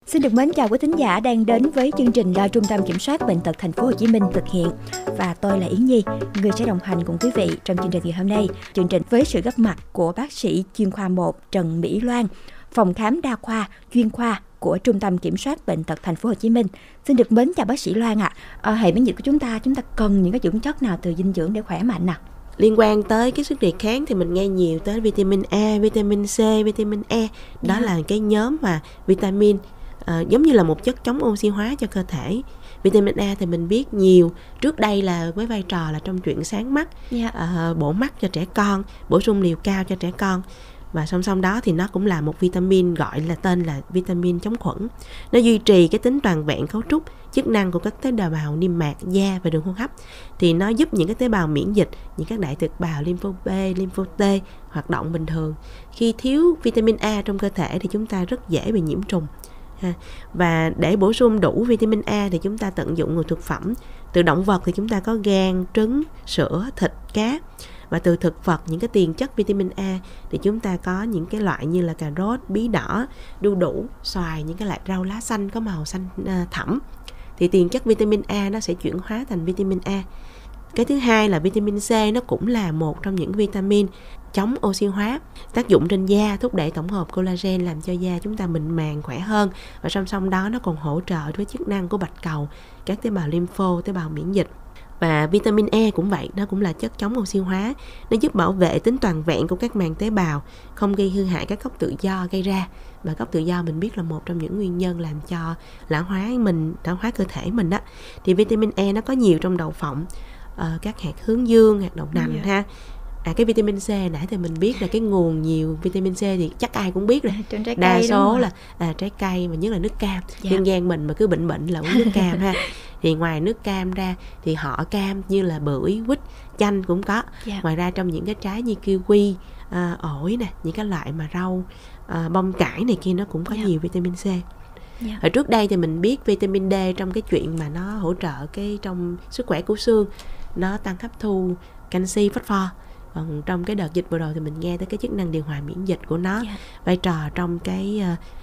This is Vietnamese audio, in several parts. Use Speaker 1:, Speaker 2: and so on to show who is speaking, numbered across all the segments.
Speaker 1: Xin được mến chào quý thính giả đang đến với chương trình do Trung tâm Kiểm soát Bệnh tật Thành phố Hồ Chí Minh thực hiện, và tôi là Yến Nhi, người sẽ đồng hành cùng quý vị trong chương trình ngày hôm nay. Chương trình với sự góp mặt của bác sĩ chuyên khoa 1 Trần Mỹ Loan, phòng khám đa khoa chuyên khoa của Trung tâm Kiểm soát Bệnh tật Thành phố Hồ Chí Minh. Xin được mến chào bác sĩ Loan ạ. Hệ miễn dịch của chúng ta cần những cái dưỡng chất nào từ dinh dưỡng để khỏe mạnh nào?
Speaker 2: Liên quan tới cái sức đề kháng thì mình nghe nhiều tới vitamin A, vitamin C, vitamin E. Đó là cái nhóm mà vitamin giống như là một chất chống oxy hóa cho cơ thể. Vitamin A thì mình biết nhiều trước đây là với vai trò là trong chuyện sáng mắt, bổ mắt cho trẻ con, bổ sung liều cao cho trẻ con. Và song song đó thì nó cũng là một vitamin gọi là tên là vitamin chống khuẩn. Nó duy trì cái tính toàn vẹn cấu trúc, chức năng của các tế bào niêm mạc, da và đường hô hấp. Thì nó giúp những cái tế bào miễn dịch, những các đại thực bào lympho B, lympho T hoạt động bình thường. Khi thiếu vitamin A trong cơ thể thì chúng ta rất dễ bị nhiễm trùng. Và để bổ sung đủ vitamin A thì chúng ta tận dụng nguồn thực phẩm. Từ động vật thì chúng ta có gan, trứng, sữa, thịt, cá. Và từ thực vật, những cái tiền chất vitamin A thì chúng ta có những cái loại như là cà rốt, bí đỏ, đu đủ, xoài, những cái loại rau lá xanh có màu xanh thẫm. Thì tiền chất vitamin A nó sẽ chuyển hóa thành vitamin A. Cái thứ hai là vitamin C, nó cũng là một trong những vitamin chống oxy hóa, tác dụng trên da, thúc đẩy tổng hợp collagen làm cho da chúng ta mịn màng, khỏe hơn. Và song song đó nó còn hỗ trợ với chức năng của bạch cầu, các tế bào lympho, tế bào miễn dịch. Và vitamin E cũng vậy, nó cũng là chất chống oxy hóa. Nó giúp bảo vệ tính toàn vẹn của các màng tế bào, không gây hư hại các gốc tự do gây ra. Và gốc tự do mình biết là một trong những nguyên nhân làm cho lão hóa cơ thể mình đó. Thì vitamin E nó có nhiều trong đậu phộng, các hạt hướng dương, hạt đậu nành ha. Cái vitamin C nãy thì mình biết là cái nguồn nhiều vitamin C thì chắc ai cũng biết rồi. Đa số là trái cây, mà nhất là nước cam. Dân gian mình mà cứ bệnh là uống nước cam ha. Thì ngoài nước cam ra thì họ cam như là bưởi, quýt, chanh cũng có. Ngoài ra trong những cái trái như kiwi, ổi nè, những cái loại mà rau, bông cải này kia nó cũng có nhiều vitamin C. Hồi trước đây thì mình biết vitamin D trong cái chuyện mà nó hỗ trợ cái trong sức khỏe của xương, nó tăng hấp thu canxi, phosphor. Còn trong cái đợt dịch vừa rồi thì mình nghe tới cái chức năng điều hòa miễn dịch của nó, vai trò trong cái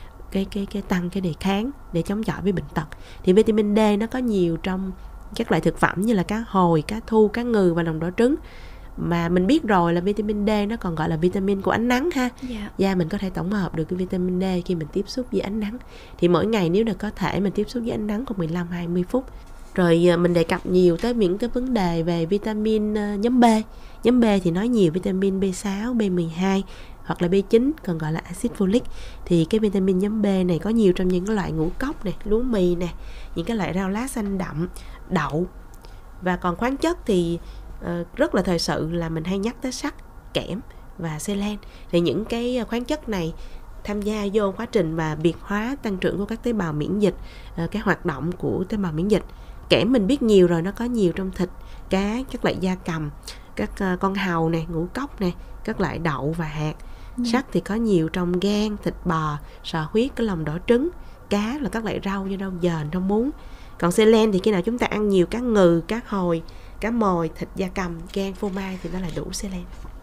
Speaker 2: tăng cái đề kháng để chống chọi với bệnh tật. Thì vitamin D nó có nhiều trong các loại thực phẩm như là cá hồi, cá thu, cá ngừ và lòng đỏ trứng. Mà mình biết rồi là vitamin D nó còn gọi là vitamin của ánh nắng ha. Da mình có thể tổng hợp được cái vitamin D khi mình tiếp xúc với ánh nắng. Thì mỗi ngày nếu được có thể mình tiếp xúc với ánh nắng khoảng 15-20 phút. Rồi mình đề cập nhiều tới những cái vấn đề về vitamin nhóm B. Nhóm B thì nói nhiều vitamin B6, B12 hoặc là B9, còn gọi là axit folic. Thì cái vitamin nhóm B này có nhiều trong những cái loại ngũ cốc này, lúa mì này, những cái loại rau lá xanh đậm, đậu. Và còn khoáng chất thì rất là thời sự là mình hay nhắc tới sắt, kẽm và selen. Thì những cái khoáng chất này tham gia vô quá trình và biệt hóa tăng trưởng của các tế bào miễn dịch, cái hoạt động của tế bào miễn dịch. Kẽm mình biết nhiều rồi, nó có nhiều trong thịt, cá, các loại gia cầm, các con hàu này, ngũ cốc này, các loại đậu và hạt. Sắt thì có nhiều trong gan, thịt bò, sò huyết, cái lòng đỏ trứng, cá là các loại rau như rau dền, rau muống. Còn selen thì khi nào chúng ta ăn nhiều cá ngừ, cá hồi, cá mòi, thịt gia cầm, gan, phô mai thì nó là đủ selen.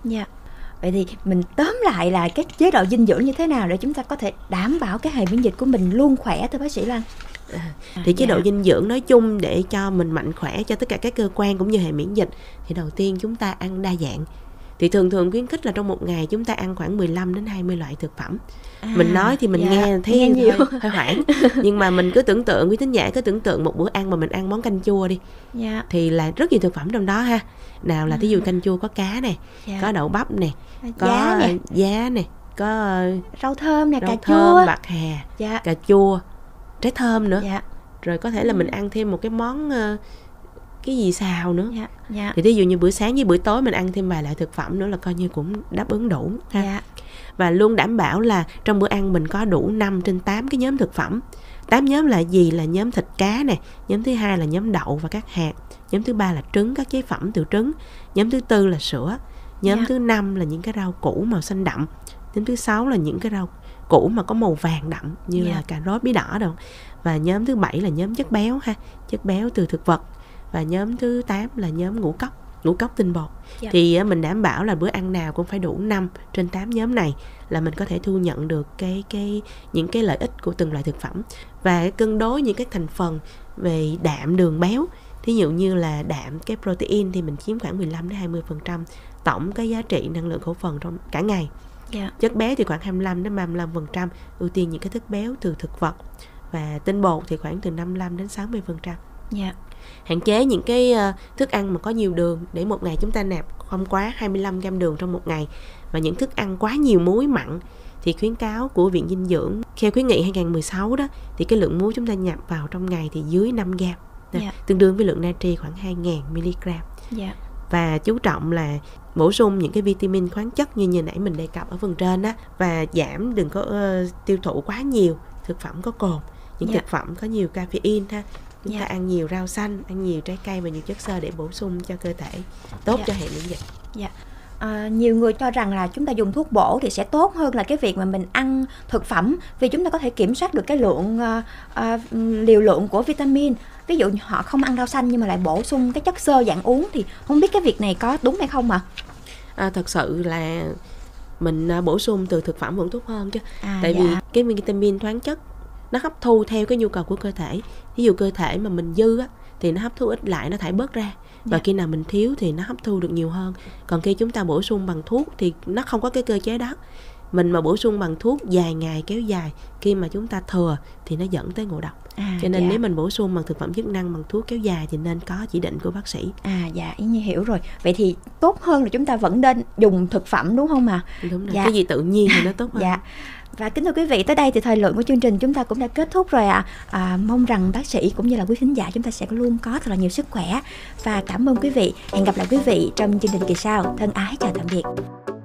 Speaker 1: Vậy thì mình tóm lại là cái chế độ dinh dưỡng như thế nào để chúng ta có thể đảm bảo cái hệ miễn dịch của mình luôn khỏe thưa bác sĩ Loan?
Speaker 2: Thì chế độ dinh dưỡng nói chung để cho mình mạnh khỏe cho tất cả các cơ quan cũng như hệ miễn dịch thì đầu tiên chúng ta ăn đa dạng. Thì thường khuyến khích là trong một ngày chúng ta ăn khoảng 15 đến 20 loại thực phẩm. Mình nói thì mình nghe thấy nhiều hơi hoảng. Nhưng mà mình cứ tưởng tượng, quý thính giả cứ tưởng tượng một bữa ăn mà mình ăn món canh chua đi. Thì là rất nhiều thực phẩm trong đó ha. Nào là thí dụ canh chua có cá này, có đậu bắp này, có giá này, có
Speaker 1: rau thơm này,
Speaker 2: cà
Speaker 1: chua,
Speaker 2: bạc hà, cà chua, trái thơm nữa. Rồi có thể là mình ăn thêm một cái món cái gì xào nữa. Thì ví dụ như bữa sáng với bữa tối mình ăn thêm vài loại thực phẩm nữa là coi như cũng đáp ứng đủ ha. Và luôn đảm bảo là trong bữa ăn mình có đủ 5 trên 8 cái nhóm thực phẩm. 8 nhóm là gì? Là nhóm thịt cá này, nhóm thứ hai là nhóm đậu và các hạt, nhóm thứ ba là trứng, các chế phẩm từ trứng, nhóm thứ tư là sữa, nhóm thứ 5 là những cái rau củ màu xanh đậm, nhóm thứ 6 là những cái rau củ mà có màu vàng đậm như là cà rốt, bí đỏ đâu. Và nhóm thứ 7 là nhóm chất béo ha, chất béo từ thực vật. Và nhóm thứ 8 là nhóm ngũ cốc. ngũ cốc tinh bột. Thì mình đảm bảo là bữa ăn nào cũng phải đủ 5 trên 8 nhóm này là mình có thể thu nhận được những cái lợi ích của từng loại thực phẩm. Và cân đối những cái thành phần về đạm, đường, béo. Thí dụ như là đạm, cái protein thì mình chiếm khoảng 15-20% tổng cái giá trị năng lượng khẩu phần trong cả ngày. Chất béo thì khoảng 25-35%, ưu tiên những cái chất béo từ thực vật. Và tinh bột thì khoảng từ 55-60%. Hạn chế những cái thức ăn mà có nhiều đường, để một ngày chúng ta nạp không quá 25 gram đường trong một ngày. Và những thức ăn quá nhiều muối mặn thì khuyến cáo của Viện Dinh dưỡng theo khuyến nghị 2016 đó, thì cái lượng muối chúng ta nhập vào trong ngày thì dưới 5 gram, tương đương với lượng natri khoảng 2.000 mg. Và chú trọng là bổ sung những cái vitamin, khoáng chất như nãy mình đề cập ở phần trên á, và giảm đừng có tiêu thụ quá nhiều thực phẩm có cồn, những thực phẩm có nhiều caffeine ha. Chúng ta ăn nhiều rau xanh, ăn nhiều trái cây và nhiều chất xơ để bổ sung cho cơ thể, tốt cho hệ miễn dịch.
Speaker 1: Nhiều người cho rằng là chúng ta dùng thuốc bổ thì sẽ tốt hơn là cái việc mà mình ăn thực phẩm, vì chúng ta có thể kiểm soát được cái lượng liều lượng của vitamin. Ví dụ họ không ăn rau xanh nhưng mà lại bổ sung cái chất xơ dạng uống, thì không biết cái việc này có đúng hay không ạ?
Speaker 2: Thật sự là mình bổ sung từ thực phẩm vẫn tốt hơn chứ. Tại vì cái vitamin, khoáng chất nó hấp thu theo cái nhu cầu của cơ thể. Ví dụ cơ thể mà mình dư á, thì nó hấp thu ít lại, nó thải bớt ra. Và khi nào mình thiếu thì nó hấp thu được nhiều hơn. Còn khi chúng ta bổ sung bằng thuốc thì nó không có cái cơ chế đó. Mình mà bổ sung bằng thuốc dài ngày kéo dài, khi mà chúng ta thừa thì nó dẫn tới ngộ độc. Cho nên nếu mình bổ sung bằng thực phẩm chức năng, bằng thuốc kéo dài thì nên có chỉ định của bác sĩ.
Speaker 1: Ý Nhi hiểu rồi. Vậy thì tốt hơn là chúng ta vẫn nên dùng thực phẩm, đúng không ạ?
Speaker 2: Đúng rồi, cái gì tự nhiên thì nó tốt hơn.
Speaker 1: Và kính thưa quý vị, tới đây thì thời lượng của chương trình chúng ta cũng đã kết thúc rồi ạ. Mong rằng bác sĩ cũng như là quý khán giả chúng ta sẽ luôn có thật là nhiều sức khỏe. Và cảm ơn quý vị. Hẹn gặp lại quý vị trong chương trình kỳ sau. Thân ái chào tạm biệt.